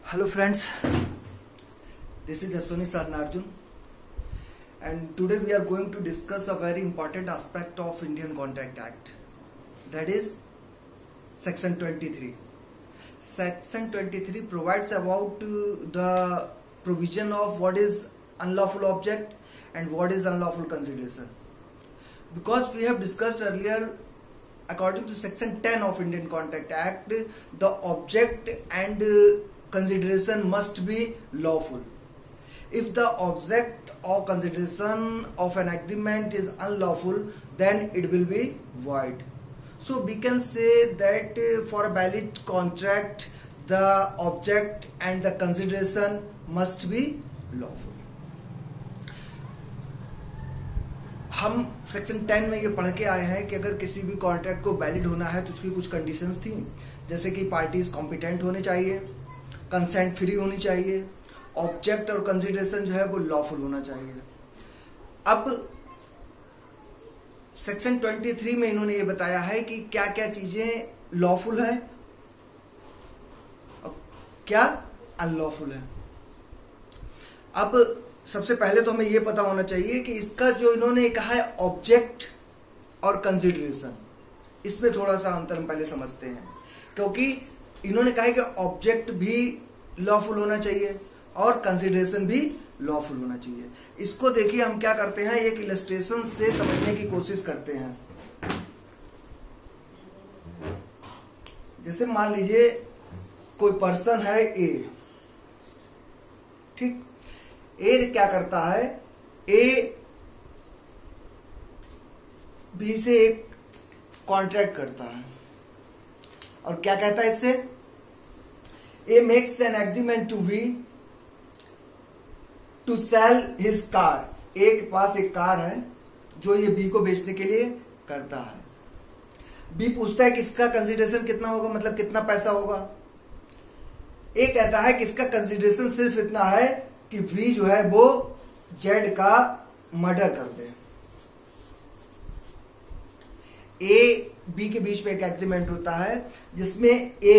Hello friends, this is Aswani Sarnarjun and today we are going to discuss a very important aspect of Indian Contract Act, that is Section 23. Section 23 provides about the provision of what is unlawful object and what is unlawful consideration. Because we have discussed earlier, according to Section 10 of Indian Contract Act, the object and consideration must be lawful. If the object or consideration of an agreement is unlawful, then it will be void. So we can say that for a valid contract, the object and the consideration must be lawful. हम section 10 में ये पढ़ के आए हैं कि अगर किसी भी कॉन्ट्रैक्ट को वैलिड होना है तो उसकी कुछ कंडीशंस थी, जैसे कि पार्टीज कॉम्पिटेंट होने चाहिए, कंसेंट फ्री होनी चाहिए, ऑब्जेक्ट और कंसिडरेशन जो है वो लॉफुल होना चाहिए। अब सेक्शन 23 में इन्होंने ये बताया है कि क्या क्या चीजें लॉफुल है और क्या अनलॉफुल है। अब सबसे पहले तो हमें ये पता होना चाहिए कि इसका जो इन्होंने कहा है ऑब्जेक्ट और कंसिडरेशन, इसमें थोड़ा सा अंतर हम पहले समझते हैं, क्योंकि इन्होंने कहा है कि ऑब्जेक्ट भी लॉफुल होना चाहिए और कंसिडरेशन भी लॉफुल होना चाहिए। इसको देखिए हम क्या करते हैं, एक इलस्ट्रेशन से समझने की कोशिश करते हैं। जैसे मान लीजिए कोई पर्सन है ए, ठीक, ए क्या करता है, ए बी से एक कॉन्ट्रैक्ट करता है और क्या कहता है इससे, A makes an agreement to B to sell his car. A के पास एक कार है जो ये बी को बेचने के लिए करता है। बी पूछता है कि इसका कंसिडरेशन कितना होगा, मतलब कितना पैसा होगा। ए कहता है कि इसका कंसिडरेशन सिर्फ इतना है कि बी जो है वो जेड का मर्डर कर दे। ए बी के बीच में एक एग्रीमेंट होता है जिसमें ए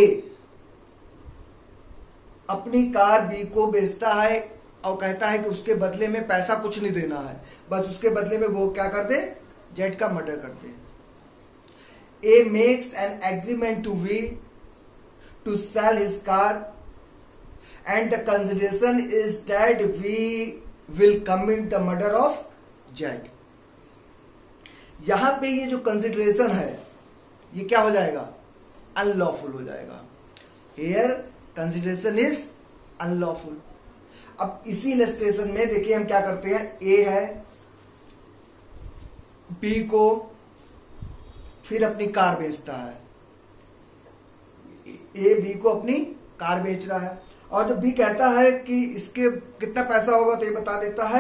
अपनी कार बी को बेचता है और कहता है कि उसके बदले में पैसा कुछ नहीं देना है, बस उसके बदले में वो क्या कर दे, जेड का मर्डर कर दे। A makes an agreement to B to sell his car and the consideration is that we will commit the murder of Z। यहां पे ये जो कंसिडरेशन है ये क्या हो जाएगा, अनलॉफुल हो जाएगा। Here consideration is unlawful। अब इसी इलस्ट्रेशन में देखिए हम क्या करते हैं, ए है, बी को फिर अपनी कार बेचता है, ए बी को अपनी कार बेच रहा है और जब बी कहता है कि इसके कितना पैसा होगा तो ये बता देता है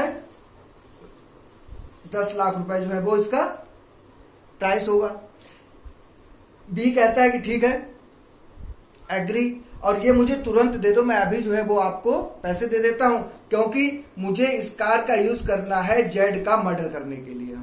10 लाख रुपए जो है वो इसका प्राइस होगा। बी कहता है कि ठीक है, एग्री, और ये मुझे तुरंत दे दो, मैं अभी जो है वो आपको पैसे दे देता हूं, क्योंकि मुझे इस कार का यूज करना है जेड का मर्डर करने के लिए।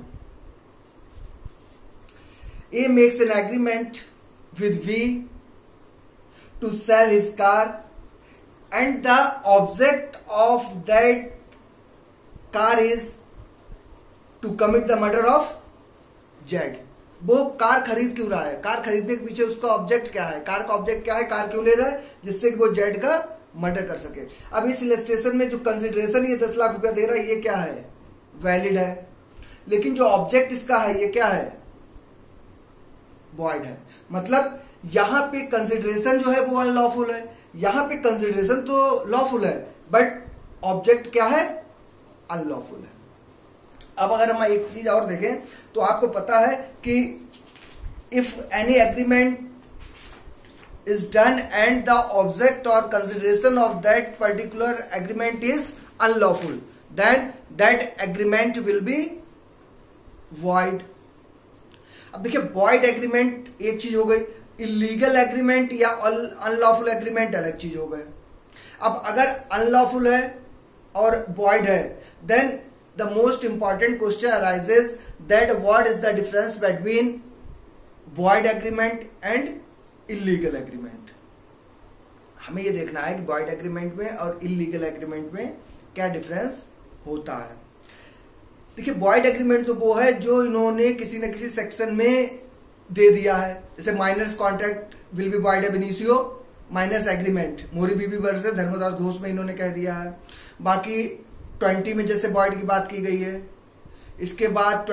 A makes an agreement with B to sell his car and the object of that car is to commit the murder of Z। वो कार खरीद क्यों रहा है, कार खरीदने के पीछे उसका ऑब्जेक्ट क्या है, कार का ऑब्जेक्ट क्या है, कार क्यों ले रहा है, जिससे कि वो जेड का मर्डर कर सके। अब इस इलस्ट्रेशन में जो कंसिडरेशन ये 10 लाख रुपया दे रहा है ये क्या है, वैलिड है, लेकिन जो ऑब्जेक्ट इसका है ये क्या है, वॉइड है। मतलब यहां पे कंसिडरेशन जो है वो अनलॉफुल है, यहां पे कंसिडरेशन तो लॉफुल है बट ऑब्जेक्ट क्या है, अनलॉफुल है। अब अगर हम एक चीज और देखें तो आपको पता है कि if any agreement is done and the object और consideration of that particular agreement is unlawful, then that agreement will be void. अब देखिए वॉइड एग्रीमेंट एक चीज हो गई, इलीगल एग्रीमेंट या अनलॉफुल एग्रीमेंट अलग चीज हो गए। अब अगर अनलॉफुल है और वॉइड है, then the most important question arises that what is the difference between void agreement and illegal agreement. हमें ये देखना है कि वॉइड एग्रीमेंट में और इलीगल एग्रीमेंट में क्या डिफरेंस होता है। देखिए, वॉइड एग्रीमेंट तो वो है जो इन्होंने किसी न किसी सेक्शन में दे दिया है, जैसे minor's contract will be void ab initio minor's agreement, Mohori Bibee versus Dharmodas Ghose में इन्होंने कह दिया है। बाकी 20 में जैसे वॉइड की बात की गई है, इसके बाद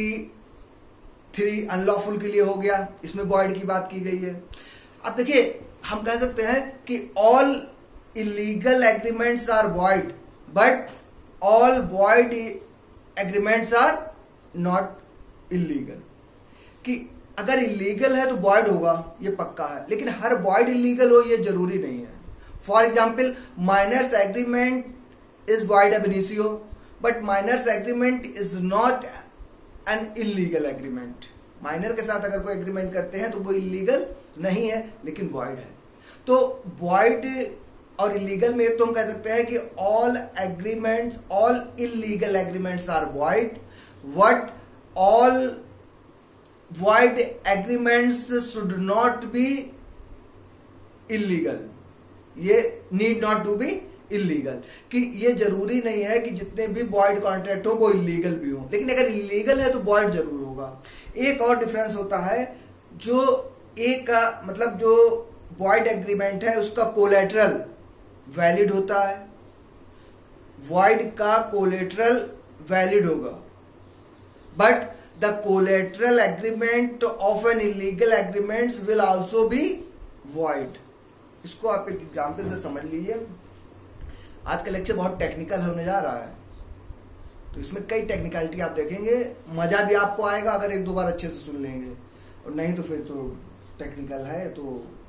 23 अनलॉफुल के लिए हो गया, इसमें वॉइड की बात की गई है। अब देखिए, हम कह सकते हैं कि all illegal agreements are void but all void agreements are not illegal. कि अगर इलीगल है तो वॉइड होगा, ये पक्का है, लेकिन हर वॉइड इलीगल हो ये जरूरी नहीं है। For example, minor's agreement is void ab initio but minor's agreement is not an illegal agreement. Minor के साथ अगर कोई एग्रीमेंट करते हैं तो वो इलीगल नहीं है लेकिन वॉइड है। तो वॉइड और इलीगल में तो हम कह सकते हैं कि all agreements, all illegal agreements are void but all void agreements should not be illegal. ये need not to be illegal, कि ये जरूरी नहीं है कि जितने भी वॉइड कॉन्ट्रैक्ट हो वो इलीगल भी हो, लेकिन अगर इलीगल है तो वॉइड जरूर होगा। एक और डिफरेंस होता है, जो एक का मतलब जो वॉइड एग्रीमेंट है उसका कोलेटरल वैलिड होता है, वॉइड का कोलेटरल वैलिड होगा, but the collateral agreement of an illegal agreement will also be void. इसको आप एक एग्जाम्पल से समझ लीजिए। आज का लेक्चर बहुत टेक्निकल होने जा रहा है, तो इसमें कई टेक्निकलिटी आप देखेंगे, मजा भी आपको आएगा अगर एक दो बार अच्छे से सुन लेंगे, और नहीं तो फिर तो टेक्निकल है तो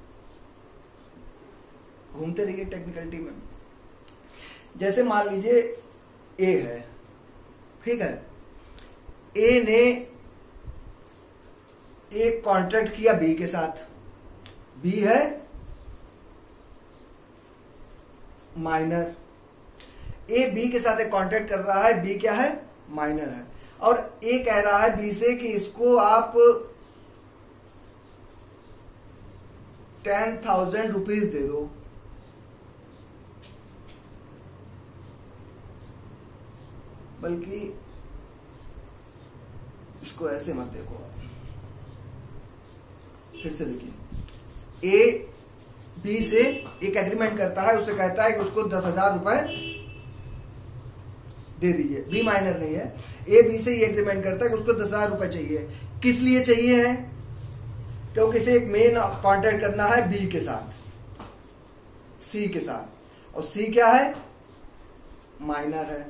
घूमते रहिए टेक्निकलिटी में। जैसे मान लीजिए ए है, ठीक है, ए ने एक कॉन्ट्रैक्ट किया बी के साथ, बी है माइनर, ए बी के साथ एक कॉन्ट्रैक्ट कर रहा है, बी क्या है, माइनर है, और ए कह रहा है बी से कि इसको आप 10,000 रुपीज दे दो। बल्कि इसको ऐसे मत देखो, फिर से देखिए, ए बी से एक एग्रीमेंट करता है, उससे कहता है कि उसको 10,000 रुपए दे दीजिए, बी माइनर नहीं है, ए बी से ये एग्रीमेंट करता है कि उसको 10,000 रुपए चाहिए। किस लिए चाहिए है? क्योंकि इसे एक मेन कॉन्ट्रैक्ट करना है बी के साथ, सी के साथ, और सी क्या है, माइनर है।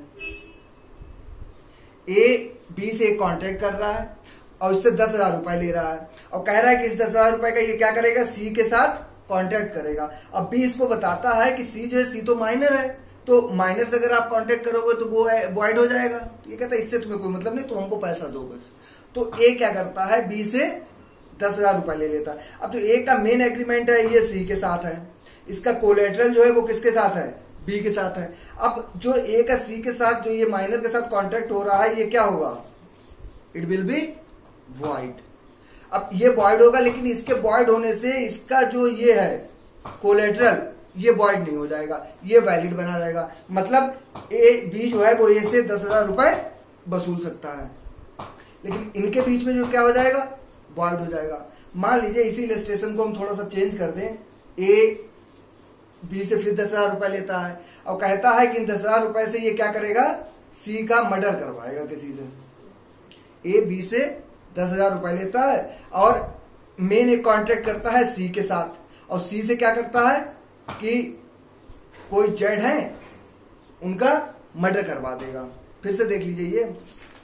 ए बी से एक कॉन्ट्रैक्ट कर रहा है और उससे 10,000 रुपए ले रहा है, और कह रहा है कि इस 10,000 रुपए का ये क्या करेगा, सी के साथ कॉन्ट्रैक्ट करेगा। अब बी इसको बताता है कि सी जो है, सी तो माइनर है, तो माइनर से अगर आप कॉन्ट्रैक्ट करोगे तो वो वॉइड हो जाएगा। तो ये कहता है इससे तुम्हें कोई मतलब नहीं, तो हमको पैसा दो बस। तो ए क्या करता है, बी से 10,000 रुपए ले लेता है। अब जो ए का मेन एग्रीमेंट है ये सी के साथ है, इसका कोलेटरल जो है वो किसके साथ है, बी के साथ है। अब जो ए का सी के साथ, जो ये माइनर के साथ कॉन्ट्रैक्ट हो रहा है, ये क्या होगा, इट विल बी वॉइड। अब ये वॉइड होगा, लेकिन इसके वॉइड होने से इसका जो ये है कोलेटरल, ये वॉइड नहीं हो जाएगा, ये वैलिड बना रहेगा। मतलब ए बी जो है वो ए से 10,000 रुपए वसूल सकता है, लेकिन इनके बीच में जो क्या हो जाएगा, वॉइड हो जाएगा। मान लीजिए इसी इलस्ट्रेशन को हम थोड़ा सा चेंज कर दें, ए बी से फिर 10,000 रुपए लेता है और कहता है कि इन 10,000 रुपए से ये क्या करेगा, सी का मर्डर करवाएगा किसी से। ए बी से 10,000 रुपए लेता है और मेन एक कॉन्ट्रैक्ट करता है सी के साथ, और सी से क्या करता है कि कोई जेड है उनका मर्डर करवा देगा। फिर से देख लीजिए, ये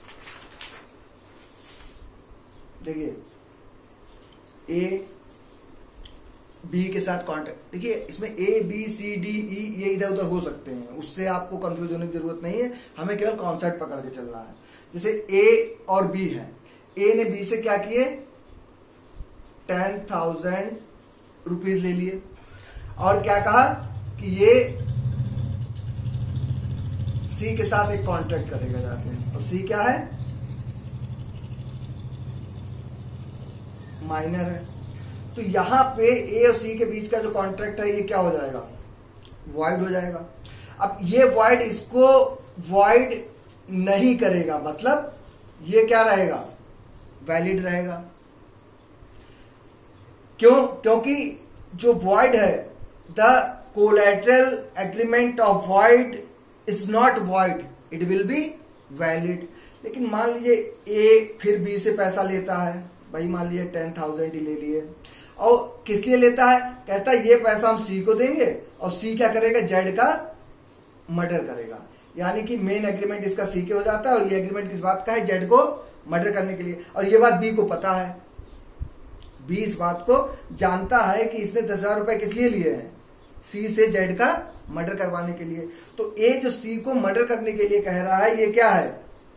देखिए ए बी के साथ कॉन्ट्रैक्ट, देखिए इसमें A B C D E ये इधर उधर हो सकते हैं, उससे आपको कंफ्यूज होने की जरूरत नहीं है, हमें केवल कॉन्सेप्ट पकड़ के चलना है। जैसे ए और बी है, ए ने बी से क्या किए, 10,000 रुपीज ले लिए और क्या कहा कि ये सी के साथ एक कॉन्ट्रैक्ट करेगा जाके, और सी क्या है, माइनर है। तो यहां पे ए और सी के बीच का जो कॉन्ट्रैक्ट है ये क्या हो जाएगा, वॉइड हो जाएगा। अब ये वॉइड इसको वॉइड नहीं करेगा, मतलब ये क्या रहेगा, वैलिड रहेगा। क्यों? क्योंकि जो वॉइड है, the collateral agreement of void is not void, it will be valid. लेकिन मान लीजिए ए फिर बी से पैसा लेता है, भाई मान लीजिए 10,000 ही ले लिए, और किस लिए लेता है, कहता है ये पैसा हम सी को देंगे और सी क्या करेगा, जेड का मर्डर करेगा। यानी कि मेन एग्रीमेंट इसका सी के हो जाता है और ये एग्रीमेंट किस बात का है, जेड को मर्डर करने के लिए। और ये बात बी को पता है, बी इस बात को जानता है कि इसने 10,000 रुपए किस लिए लिए हैं, सी से जेड का मर्डर करवाने के लिए। तो ए जो सी को मर्डर करने के लिए कह रहा है, ये क्या है,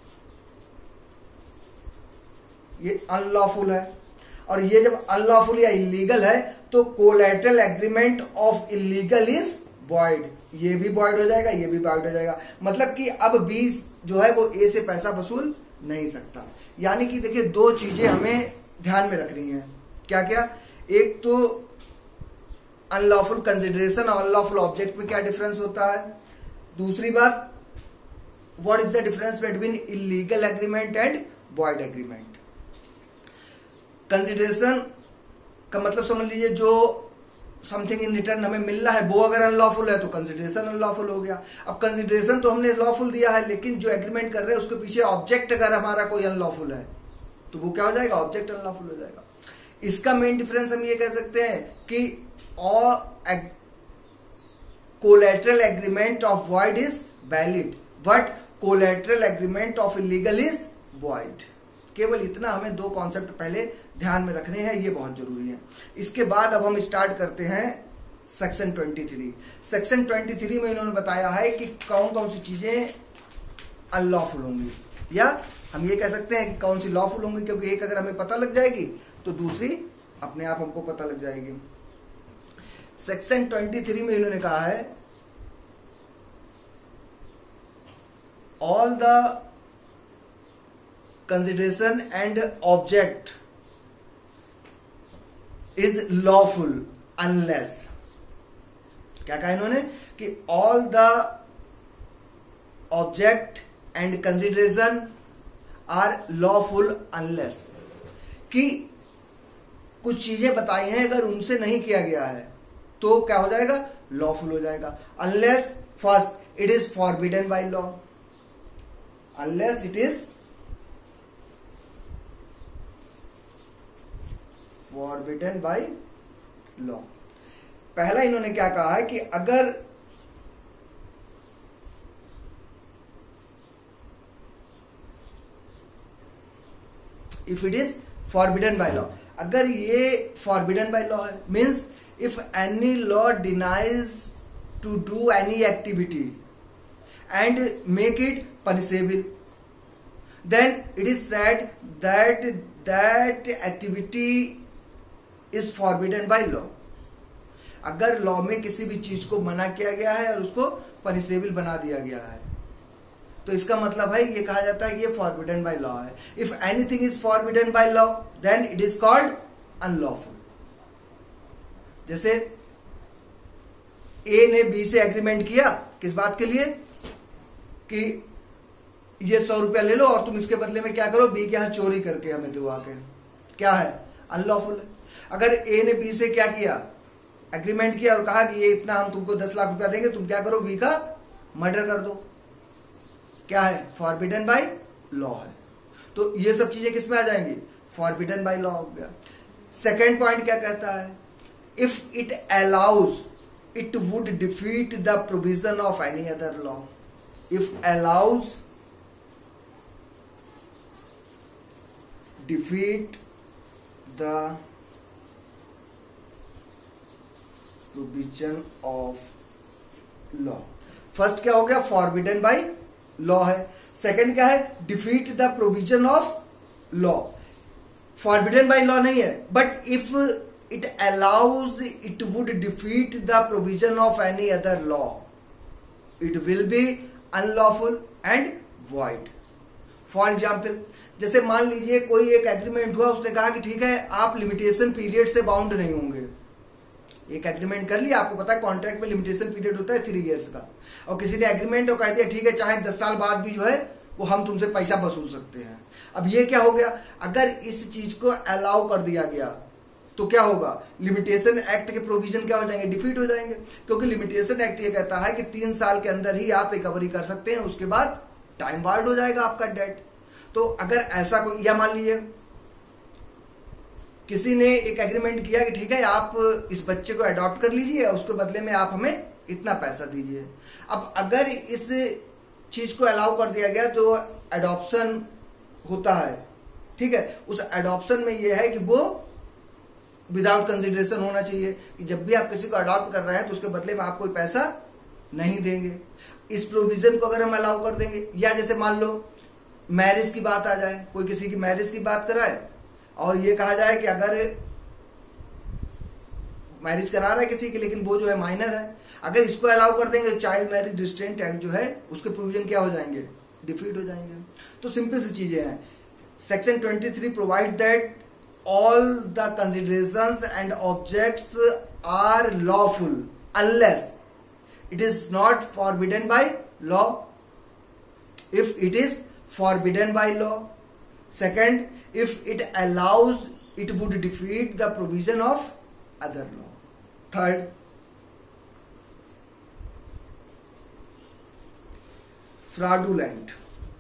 ये अनलॉफुल है। और ये जब अनलॉफुल या इलीगल है तो collateral agreement of illegal is void, ये भी वॉइड हो जाएगा, ये भी वॉइड हो जाएगा। मतलब कि अब बी जो है वो ए से पैसा वसूल नहीं सकता। यानी कि देखिए दो चीजें हमें ध्यान में रखनी है, क्या क्या, एक तो अनलॉफुल कंसिडरेशन और अनलॉफुल ऑब्जेक्ट में क्या डिफरेंस होता है, दूसरी बात what is the difference between illegal agreement and void agreement. Consideration का मतलब समझ लीजिए जो समथिंग इन रिटर्न हमें मिल रहा है वो अगर अनलॉफुल है तो कंसिडरेशन अनलॉफुल हो गया। अब कंसिडरेशन तो हमने लॉफुल दिया है, लेकिन जो एग्रीमेंट कर रहे हैं उसके पीछे ऑब्जेक्ट अगर हमारा कोई अनलॉफुल है तो वो क्या हो जाएगा, ऑब्जेक्ट अनलॉफुल हो जाएगा। इसका मेन डिफरेंस हम ये कह सकते हैं कि collateral agreement of void is valid but collateral agreement of illegal is void. केवल इतना हमें दो कॉन्सेप्ट पहले ध्यान में रखने हैं, ये बहुत जरूरी है। इसके बाद अब हम स्टार्ट करते हैं सेक्शन 23। सेक्शन 23 में इन्होंने बताया है कि कौन कौन सी चीजें अनलॉफुल होंगी, या हम ये कह सकते हैं कि कौन सी लॉफुल होंगी, क्योंकि एक अगर हमें पता लग जाएगी तो दूसरी अपने आप हमको पता लग जाएगी। सेक्शन 23 में इन्होंने कहा है all the consideration and object is lawful unless, क्या कहा इन्होंने कि all the object and consideration are lawful unless, कि कुछ चीजें बताई हैं अगर उनसे नहीं किया गया है तो क्या हो जाएगा, लॉफुल हो जाएगा। unless first it is forbidden by law, unless it is forbidden by law. पहला इन्होंने क्या कहा है कि अगर if it is forbidden by law, अगर ये फॉरबिडन बाय लॉ है, means if any law denies to do any activity and make it punishable, then it is said that activity is forbidden by law. अगर law में किसी भी चीज को मना किया गया है और उसको पनिशेबल बना दिया गया है तो इसका मतलब है ये कहा जाता है ये फॉरबिडन बाय लॉ है। If anything is forbidden by law then it is called unlawful. जैसे ए ने बी से एग्रीमेंट किया, किस बात के लिए, कि ये 100 रुपया ले लो और तुम इसके बदले में क्या करो, बी के यहां चोरी करके हमें दो आके, क्या है, अनलॉफुल है। अगर ए ने बी से क्या किया, एग्रीमेंट किया और कहा कि ये इतना हम तुमको 10 लाख रुपया देंगे, तुम क्या करो, बी का मर्डर कर दो, क्या है, फॉरबिडन बाय लॉ है। तो ये सब चीजें किस में आ जाएंगी, फॉरबिडन बाय लॉ हो गया। सेकेंड पॉइंट क्या कहता है, if it allows it would defeat the provision of any other law. If allows defeat the provision of law. First क्या हो गया, फॉरबिडन बाय लॉ है। सेकंड क्या है, defeat the provision of law. Forbidden by law नहीं है, but if it allows it would defeat the provision of any other law, it will be unlawful and void. For example, जैसे मान लीजिए कोई एक एग्रीमेंट हुआ, उसने कहा कि ठीक है आप लिमिटेशन पीरियड से बाउंड नहीं होंगे। एक एग्रीमेंट कर लिया, आपको पता है कॉन्ट्रैक्ट में लिमिटेशन पीरियड होता है 3 इयर्स का, और किसी ने एग्रीमेंट और कह दिया ठीक है चाहे 10 साल बाद भी जो है वो हम तुमसे पैसा वसूल सकते हैं। अब ये क्या हो गया, अगर इस चीज को अलाउ कर दिया गया तो क्या होगा, लिमिटेशन एक्ट के प्रोविजन क्या हो जाएंगे, डिफीट हो जाएंगे, क्योंकि लिमिटेशन एक्ट ये कहता है कि 3 साल के अंदर ही आप रिकवरी कर सकते हैं, उसके बाद टाइम बार्ड हो जाएगा आपका डेट। तो अगर ऐसा कोई, या मान लीजिए किसी ने एक एग्रीमेंट किया कि ठीक है आप इस बच्चे को अडॉप्ट कर लीजिए और उसके बदले में आप हमें इतना पैसा दीजिए। अब अगर इस चीज को अलाउ कर दिया गया तो अडॉप्शन होता है, ठीक है, उस अडॉप्शन में यह है कि वो विदाउट कंसिडरेशन होना चाहिए कि जब भी आप किसी को अडॉप्ट कर रहे हैं तो उसके बदले में आप कोई पैसा नहीं देंगे। इस प्रोविजन को अगर हम अलाउ कर देंगे, या जैसे मान लो मैरिज की बात आ जाए, कोई किसी की मैरिज की बात कराए और ये कहा जाए कि अगर मैरिज करा रहा है किसी की लेकिन वो जो है माइनर है, अगर इसको अलाउ कर देंगे तो चाइल्ड मैरिज रिस्ट्रेंट एक्ट जो है उसके प्रोविजन क्या हो जाएंगे, डिफीट हो जाएंगे। तो सिंपल सी चीजें हैं। Section 23 provide that all the considerations and objects are lawful unless it is not forbidden by law. If it is forbidden by law. Second, if it allows, it would defeat the provision of other law. Third, fraudulent.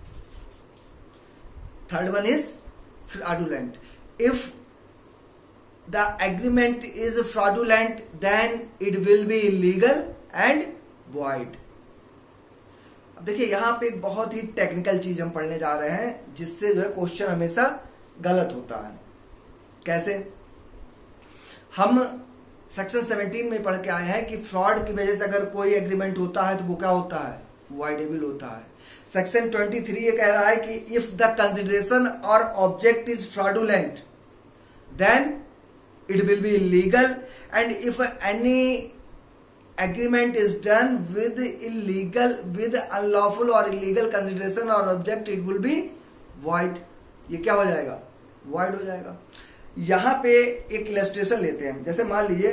Third one is fraudulent. If the agreement is fraudulent, then it will be illegal and void. अब देखिए यहां पे एक बहुत ही technical चीज हम पढ़ने जा रहे हैं जिससे जो है क्वेश्चन हमेशा गलत होता है। कैसे? हम सेक्शन 17 में पढ़ के आए हैं कि फ्रॉड की वजह से अगर कोई एग्रीमेंट होता है तो वो क्या होता है, वाइडेबल होता है। सेक्शन 23 ये कह रहा है कि इफ द कंसिडरेशन और object is fraudulent then it will be illegal, and if any agreement is done with illegal, with unlawful और इलीगल कंसिडरेशन और object, it will be void. ये क्या हो जाएगा, वॉइड हो जाएगा। यहां पे एक इलस्ट्रेशन लेते हैं, जैसे मान लीजिए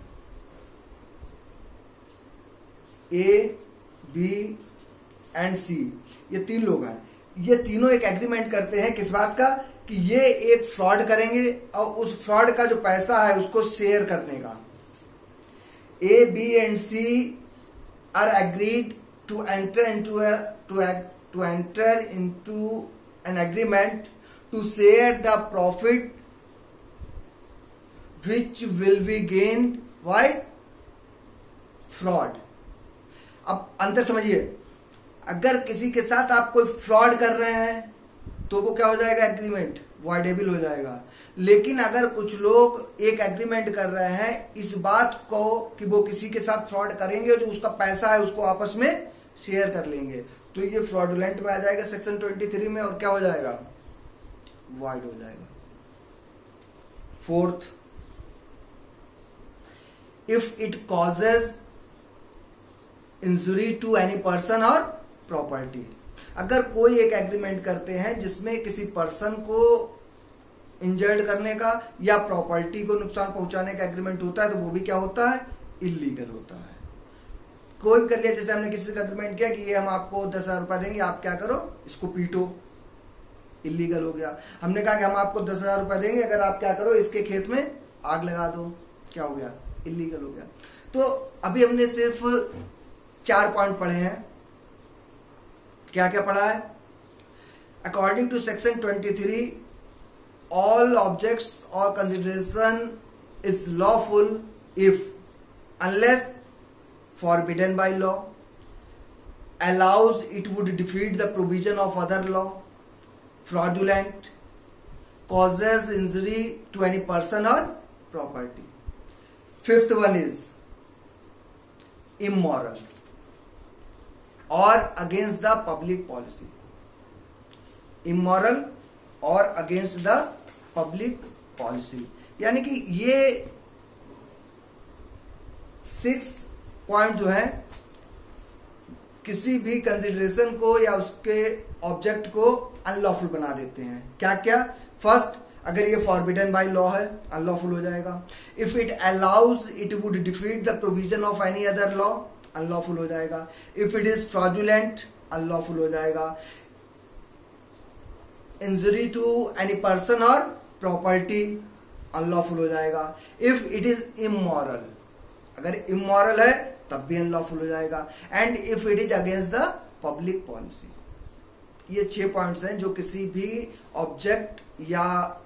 ए, बी एंड सी, ये 3 लोग हैं, ये तीनों एक एग्रीमेंट करते हैं किस बात का, कि ये एक फ्रॉड करेंगे और उस फ्रॉड का जो पैसा है उसको शेयर करने का। A, B and C are agreed to enter into an agreement to share the profit which will be gained by fraud। अब अंतर समझिए, अगर किसी के साथ आप कोई फ्रॉड कर रहे हैं तो वो क्या हो जाएगा, एग्रीमेंट वॉइडेबल हो जाएगा। लेकिन अगर कुछ लोग एक एग्रीमेंट कर रहे हैं इस बात को कि वो किसी के साथ फ्रॉड करेंगे, जो उसका पैसा है उसको आपस में शेयर कर लेंगे, तो ये फ्रॉडुलेंट में आ जाएगा सेक्शन 23 में, और क्या हो जाएगा, वॉइड हो जाएगा। Fourth, if it causes injury to any person or property। अगर कोई एक एग्रीमेंट करते हैं जिसमें किसी पर्सन को इंजर्ड करने का या प्रॉपर्टी को नुकसान पहुंचाने का एग्रीमेंट होता है तो वो भी क्या होता है, इलीगल होता है। कोई भी कर लिया, जैसे हमने किसी का एग्रीमेंट किया कि ये हम आपको 10,000 रुपए देंगे, आप क्या करो, इसको पीटो, इलीगल हो गया। हमने कहा कि हम आपको 10,000 रुपए देंगे, अगर आप क्या करो, इसके खेत में आग लगा दो, क्या हो गया, इलीगल हो गया। तो अभी हमने सिर्फ 4 पॉइंट पढ़े हैं। क्या क्या पढ़ा है? According to section 23 all objects और consideration is lawful if unless forbidden by law, allows it would defeat the provision of other law, fraudulent, causes injury to any person or property। Fifth one is immoral or against the public policy। immoral और against the public policy, यानी कि ये 6 point जो है किसी भी consideration को या उसके ऑब्जेक्ट को अनलॉफुल बना देते हैं। क्या क्या? फर्स्ट, अगर ये फॉरबिडन बाय लॉ है, अनलॉफुल हो जाएगा। If it allows it would defeat the provision of any other law, unlawful हो जाएगा। If it is fraudulent, unlawful हो जाएगा। इंजरी टू एनी पर्सन और प्रॉपर्टी, अनलॉफुल हो जाएगा। इफ इट इज इमोरल, अगर इमोरल है तब भी अनलॉफुल हो जाएगा। And if it is against the public policy. ये 6 पॉइंट्स हैं जो किसी भी ऑब्जेक्ट या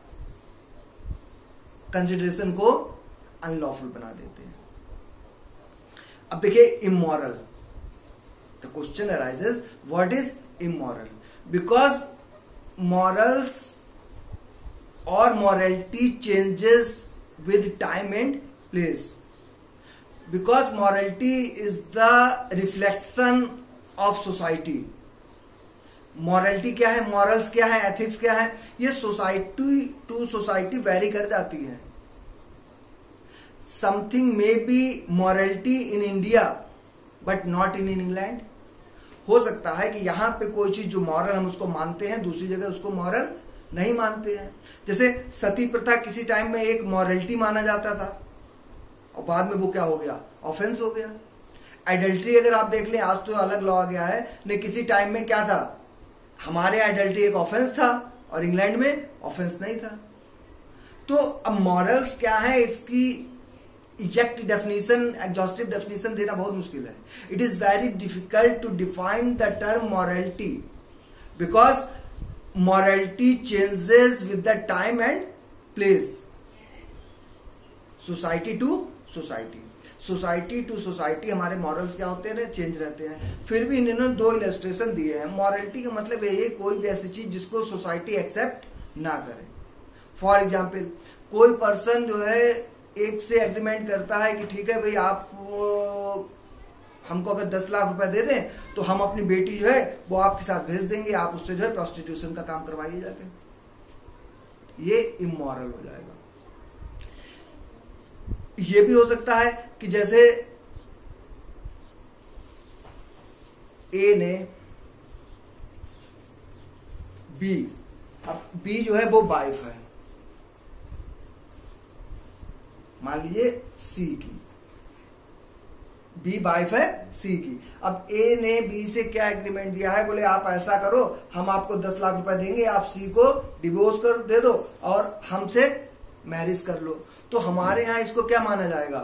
कंसिडरेशन को अनलॉफुल बना देते हैं। अब देखिए immoral, the question arises what is immoral? Because morals or morality changes with time and place, because morality is the reflection of society. Morality क्या है, मॉरल्स क्या है, एथिक्स क्या है, ये सोसाइटी टू सोसाइटी वेरी कर जाती है। Something may be morality in India but not in England. हो सकता है कि यहां पे कोई चीज जो मॉरल हम उसको मानते हैं, दूसरी जगह उसको मॉरल नहीं मानते हैं। जैसे सती प्रथा किसी टाइम में एक मॉरलिटी माना जाता था और बाद में वो क्या हो गया, ऑफेंस हो गया। एडल्ट्री अगर आप देख लें, आज तो अलग लॉ आ गया है, लेकिन किसी टाइम में क्या था, हमारे एडल्ट्री एक ऑफेंस था और इंग्लैंड में ऑफेंस नहीं था। तो अब मॉरल्स क्या है, इसकी एग्जैक्ट डेफिनेशन, एग्जॉस्टिव डेफिनेशन देना बहुत मुश्किल है। It is very difficult to define the term morality because morality changes with the time and place, society to society. Society to society हमारे मॉरल्स क्या होते हैं, चेंज रहते हैं। फिर भी इन्होंने 2 इलस्ट्रेशन दिए हैं। मॉरलिटी का मतलब ये कोई भी ऐसी चीज जिसको सोसाइटी एक्सेप्ट ना करे। फॉर एग्जाम्पल, कोई पर्सन जो है एक से एग्रीमेंट करता है कि ठीक है भाई, आप हमको अगर 10 लाख रुपए दे दें तो हम अपनी बेटी जो है वो आपके साथ भेज देंगे, आप उससे जो है प्रोस्टिट्यूशन का काम करवाइए जाके। ये इमोरल हो जाएगा। ये भी हो सकता है कि जैसे ए ने बी, अब बी जो है वो वाइफ है, मान लीजिए सी की, बी वाइफ है सी की। अब ए ने बी से क्या एग्रीमेंट दिया है, बोले आप ऐसा करो, हम आपको 10 लाख रुपए देंगे, आप सी को डिवोर्स कर दे दो और हमसे मैरिज कर लो। तो हमारे यहां इसको क्या माना जाएगा,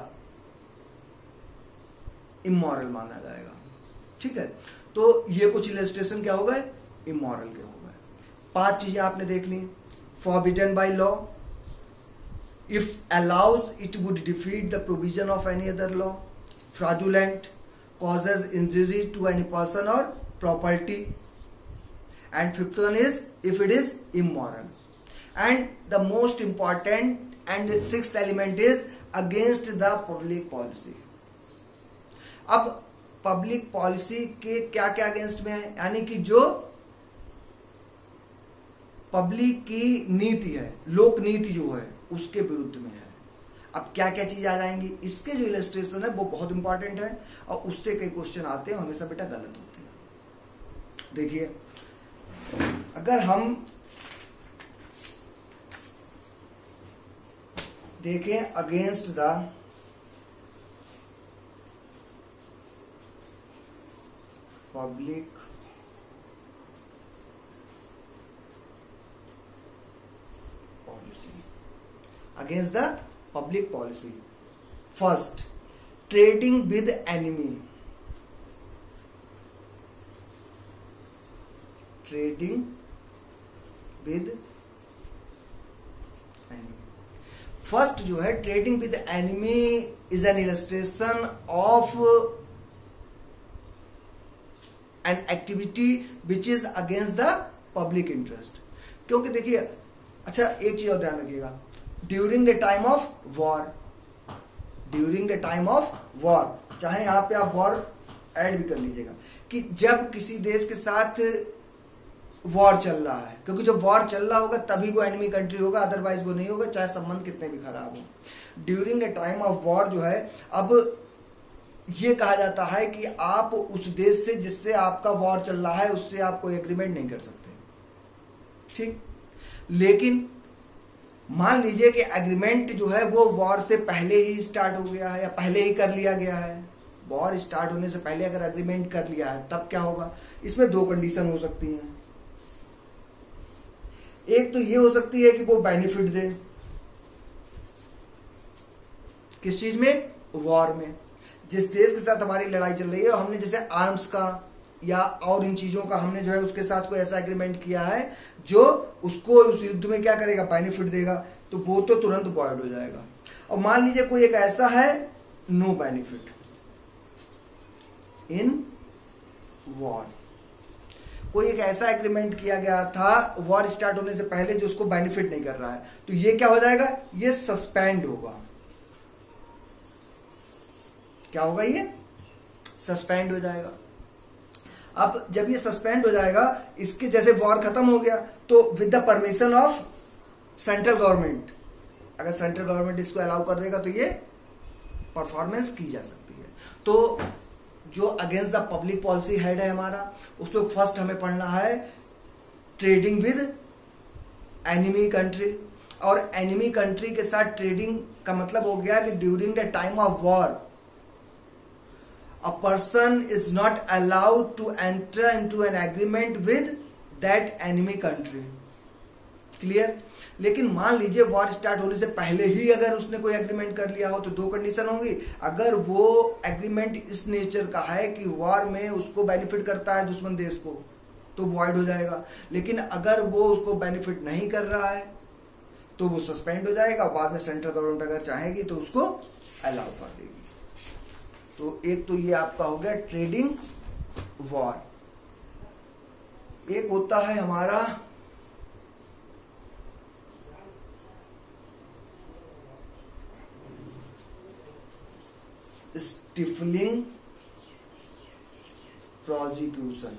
इमोरल माना जाएगा। ठीक है, तो ये कुछ इलस्ट्रेशन क्या हो गए, इमोरल के हो गए। 5 चीजें आपने देख ली। Forbidden by law, if allows it would defeat the provision of any other law. Fraudulent, causes injury to any person or property. And 5th one is if it is immoral. And the most important and 6th element is against the public policy. अब public policy के क्या क्या against में है, यानी कि जो public की नीति है, लोक नीति जो है उसके विरुद्ध में है। अब क्या क्या चीज आ जाएंगी, इसके जो इलस्ट्रेशन है वो बहुत इंपॉर्टेंट है और उससे कई क्वेश्चन आते हैं, हमेशा बेटा गलत होते हैं। देखिए, अगर हम देखें against the public policy, against the public policy. First, trading with enemy. Trading with enemy. First जो है trading with enemy is an illustration of an activity which is against the public interest. क्योंकि देखिए, अच्छा एक चीज और ध्यान रखिएगा, during the time of war, during the time of war, चाहे यहां पे आप वॉर ऐड भी कर लीजिएगा, कि जब किसी देश के साथ वॉर चल रहा है, क्योंकि जब वॉर चल रहा होगा तभी वो एनिमी कंट्री होगा, अदरवाइज वो नहीं होगा, चाहे संबंध कितने भी खराब हो। During the time of war जो है, अब ये कहा जाता है कि आप उस देश से जिससे आपका वॉर चल रहा है उससे आप कोई एग्रीमेंट नहीं कर सकते, ठीक। लेकिन मान लीजिए कि एग्रीमेंट जो है वो वॉर से पहले ही स्टार्ट हो गया है या पहले ही कर लिया गया है। वॉर स्टार्ट होने से पहले अगर एग्रीमेंट कर लिया है तब क्या होगा? इसमें दो कंडीशन हो सकती हैं। एक तो ये हो सकती है कि वो बेनिफिट दे, किस चीज में? वॉर में। जिस देश के साथ हमारी लड़ाई चल रही है, हमने जैसे आर्म्स का या और इन चीजों का हमने जो है उसके साथ कोई ऐसा एग्रीमेंट किया है जो उसको उस युद्ध में क्या करेगा? बेनिफिट देगा, तो वो तो तुरंत वॉइड हो जाएगा। और मान लीजिए कोई एक ऐसा है नो बेनिफिट इन वॉर, कोई एक ऐसा एग्रीमेंट किया गया था वॉर स्टार्ट होने से पहले जो उसको बेनिफिट नहीं कर रहा है, तो ये क्या हो जाएगा? ये सस्पेंड होगा। क्या होगा? ये सस्पेंड हो जाएगा। अब जब ये सस्पेंड हो जाएगा, इसके जैसे वॉर खत्म हो गया तो with the permission of central government, अगर सेंट्रल गवर्नमेंट इसको अलाउ कर देगा तो ये परफॉर्मेंस की जा सकती है। तो जो against the public policy head है हमारा, उसको फर्स्ट हमें पढ़ना है ट्रेडिंग विद एनिमी कंट्री। और एनिमी कंट्री के साथ ट्रेडिंग का मतलब हो गया कि during the time of war a person is not allowed to enter into an agreement with that enemy country. Clear? लेकिन मान लीजिए वॉर स्टार्ट होने से पहले ही अगर उसने कोई एग्रीमेंट कर लिया हो तो दो कंडीशन होंगी। अगर वो एग्रीमेंट इस नेचर का है कि वॉर में उसको बेनिफिट करता है दुश्मन देश को, तो वॉइड हो जाएगा। लेकिन अगर वो उसको बेनिफिट नहीं कर रहा है तो वो सस्पेंड हो जाएगा, और बाद में सेंट्रल गवर्नमेंट अगर चाहेगी तो उसको अलाउ कर देगी। तो एक तो ये आपका हो गया ट्रेडिंग वॉर। एक होता है हमारा स्टिफलिंग प्रोसिक्यूशन।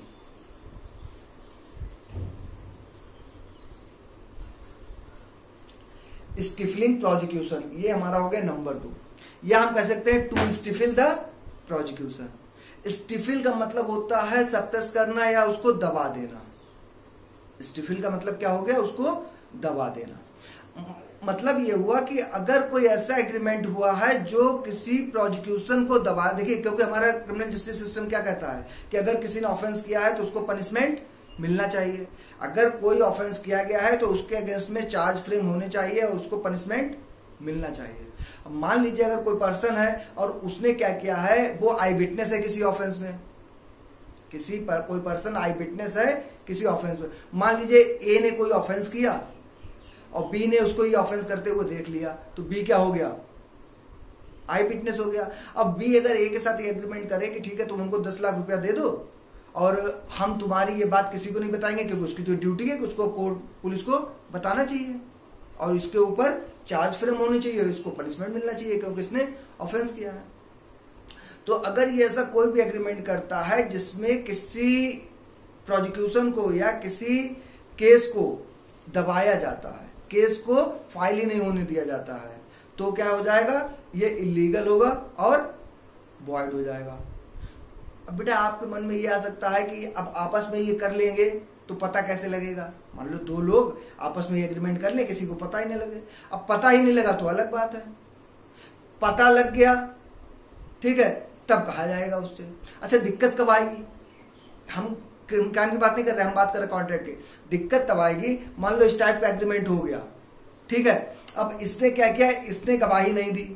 स्टिफलिंग प्रोसिक्यूशन ये हमारा हो गया नंबर 2, या हम कह सकते हैं to stifle the prosecution. Stifle का मतलब होता है सप्रेस करना या उसको दबा देना। स्टिफिल का मतलब क्या हो गया? उसको दबा देना। मतलब ये हुआ कि अगर कोई ऐसा एग्रीमेंट हुआ है जो किसी प्रोसिक्यूशन को दबा, देखिए क्योंकि हमारा क्रिमिनल जस्टिस सिस्टम क्या कहता है कि अगर किसी ने ऑफेंस किया है तो उसको पनिशमेंट मिलना चाहिए। अगर कोई ऑफेंस किया गया है तो उसके अगेंस्ट में चार्ज फ्रेम होने चाहिए और उसको पनिशमेंट मिलना चाहिए। अब मान लीजिए अगर कोई पर्सन है और उसने क्या किया है, वो आई विटनेस है किसी ऑफेंस में, कोई पर्सन आई विटनेस है किसी ऑफेंस में। मान लीजिए ए ने कोई ऑफेंस किया और बी ने उसको ये ऑफेंस करते हुए देख लिया, तो बी क्या हो गया? आई विटनेस हो गया। अब बी अगर ए के साथ ये एग्रीमेंट करे कि ठीक है तुम हमको 10 लाख रुपया दे दो और हम तुम्हारी ये बात किसी को नहीं बताएंगे, क्योंकि उसकी जो ड्यूटी है कि उसको कोर्ट पुलिस को बताना चाहिए और इसके ऊपर चार्ज फ्रेम होनी चाहिए, इसको पनिशमेंट मिलना चाहिए क्योंकि इसने ऑफेंस किया है। तो अगर ये ऐसा कोई भी एग्रीमेंट करता है जिसमें किसी प्रोसिक्यूशन को या किसी केस को दबाया जाता है, केस को फाइल ही नहीं होने दिया जाता है, तो क्या हो जाएगा? ये इलीगल होगा और वॉइड हो जाएगा। अब बेटा आपके मन में ये आ सकता है कि अब आपस में ये कर लेंगे तो पता कैसे लगेगा? मान लो दो लोग आपस में एग्रीमेंट कर ले, किसी को पता ही नहीं लगे। अब पता ही नहीं लगा तो अलग बात है, पता लग गया ठीक है तब कहा जाएगा उससे। अच्छा दिक्कत कब आएगी? हम क्राइम की बात नहीं कर रहे, हम बात कर रहे कॉन्ट्रैक्ट की। दिक्कत तब आएगी मान लो इस टाइप का एग्रीमेंट हो गया, ठीक है। अब इसने क्या किया? इसने गवाही नहीं दी,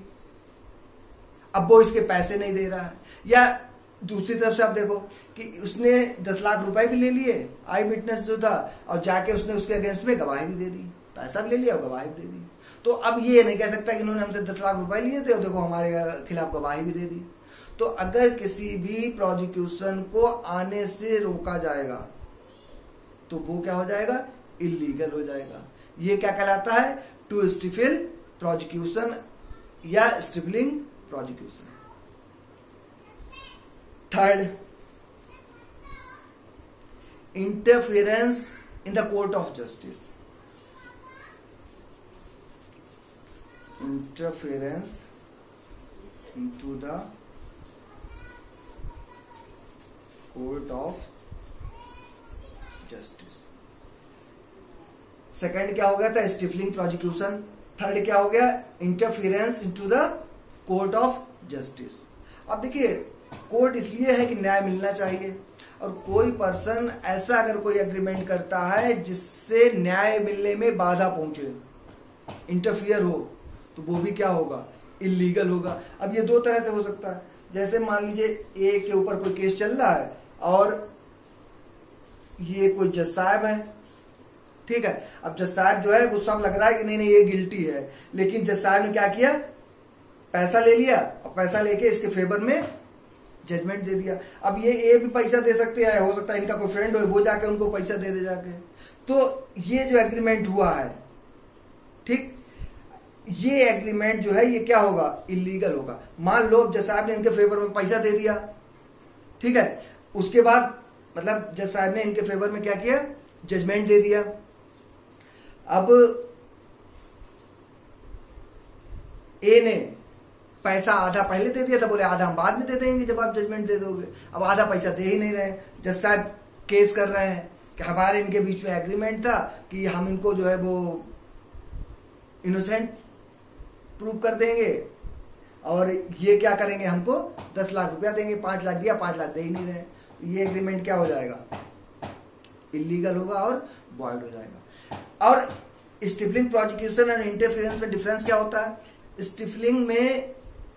अब वो इसके पैसे नहीं दे रहा है। या दूसरी तरफ से आप देखो कि उसने 10 लाख रुपए भी ले लिए, आई विटनेस जो था, और जाके उसने उसके अगेंस्ट में गवाही भी दे दी, पैसा भी ले लिया और गवाही भी दे दी। तो अब ये नहीं कह सकता कि इन्होंने हमसे 10 लाख रुपए लिए थे और देखो हमारे खिलाफ गवाही भी दे दी। तो अगर किसी भी प्रोसिक्यूशन को आने से रोका जाएगा तो वो क्या हो जाएगा? इलीगल हो जाएगा। ये क्या कहलाता है? टू स्टिफिल प्रोसिक्यूशन या stifling prosecution. Third, interference in the court of justice. Interference into the court of justice. Second क्या हो गया था? Stifling prosecution. थर्ड क्या हो गया? Interference into the court of justice. अब देखिए, कोर्ट इसलिए है कि न्याय मिलना चाहिए, और कोई पर्सन ऐसा अगर कोई एग्रीमेंट करता है जिससे न्याय मिलने में बाधा पहुंचे, इंटरफियर हो, तो वो भी क्या होगा? इलीगल होगा। अब ये दो तरह से हो सकता है। जैसे मान लीजिए ए के ऊपर कोई केस चल रहा है और ये कोई जज साहब है, ठीक है। अब जज साहब जो है वो सब लग रहा है कि नहीं नहीं ये गिल्टी है, लेकिन जज साहब ने क्या किया? पैसा ले लिया और पैसा लेके इसके फेवर में जजमेंट दे दिया। अब ये भी पैसा दे सकते हैं, हो सकता है इनका कोई फ्रेंड हो, वो जाके उनको पैसा दे जाके। तो ये जो एग्रीमेंट हुआ है, ठीक, ये एग्रीमेंट जो है ये क्या होगा? इलीगल होगा। मान लो जज साहब ने इनके फेवर में पैसा दे दिया, ठीक है, उसके बाद मतलब जज साहब ने इनके फेवर में क्या किया? जजमेंट दे दिया। अब ए ने पैसा आधा पहले दे दिया था, बोले आधा हम बाद में दे देंगे जब आप जजमेंट दे दोगे। अब आधा पैसा दे ही नहीं रहे। जज साहब केस कर रहे हैं कि हमारे इनके बीच में एग्रीमेंट था कि हम इनको जो है वो इनोसेंट प्रूव कर देंगे, और ये क्या करेंगे? हमको 10 लाख रुपया देंगे। 5 लाख दिया, 5 लाख दे ही नहीं रहे। ये एग्रीमेंट क्या हो जाएगा? इलीगल होगा और वॉइड हो जाएगा। और स्टिफलिंग प्रोसिक्यूशन और इंटरफेरेंस में डिफरेंस क्या होता है? स्टिफलिंग में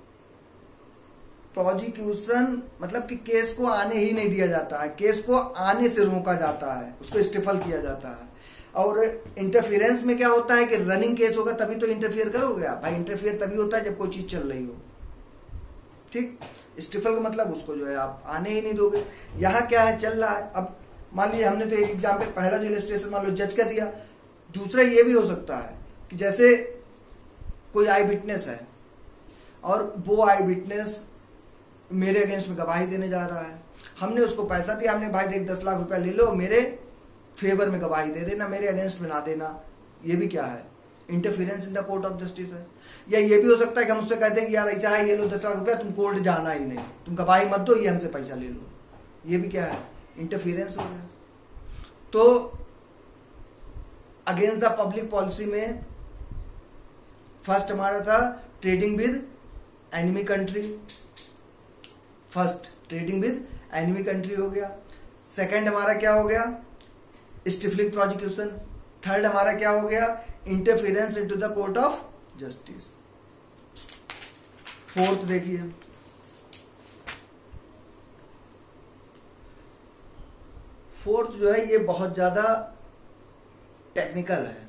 प्रोसिक्यूशन मतलब कि केस को आने ही नहीं दिया जाता है, केस को आने से रोका जाता है, उसको स्टिफल किया जाता है। और इंटरफेरेंस में क्या होता है कि रनिंग केस होगा तभी तो इंटरफियर करोगे आप। भाई इंटरफियर तभी होता है जब कोई चीज चल रही हो, ठीक। स्टिफल का मतलब उसको जो है आप आने ही नहीं दोगे। यहाँ क्या है? चल रहा है। अब मान लीजिए हमने तो एक एग्जाम्पल, पहला जो इलस्ट्रेशन मान लो जज का दिया। दूसरा ये भी हो सकता है कि जैसे कोई आई विटनेस है और वो आई विटनेस मेरे अगेंस्ट में गवाही देने जा रहा है। हमने उसको पैसा दिया, हमने भाई देख 10 लाख रुपया ले लो, मेरे फेवर में गवाही दे देना, मेरे अगेंस्ट में ना देना। ये भी क्या है? Interference in the court of justice है। या ये भी हो सकता है कि हम उससे कहते हैं कि यार ऐसा है, ये लो 10 लाख रुपया, तुम कोर्ट जाना ही नहीं, तुम गवाही मत दो, ये हमसे पैसा ले लो। ये भी क्या है? इंटरफियरेंस हो गया। तो अगेंस्ट द पब्लिक पॉलिसी में फर्स्ट हमारा था trading with enemy country. First trading with enemy country हो गया। सेकंड हमारा क्या हो गया? Stifling prosecution. थर्ड हमारा क्या हो गया? Interference into the court of justice. Fourth देखिए, फोर्थ जो है ये बहुत ज्यादा टेक्निकल है।